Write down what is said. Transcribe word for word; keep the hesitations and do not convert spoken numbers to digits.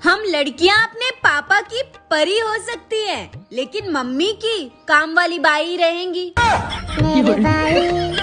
हम लड़कियां अपने पापा की परी हो सकती हैं, लेकिन मम्मी की काम वाली बाई रहेंगी। मेरी बाई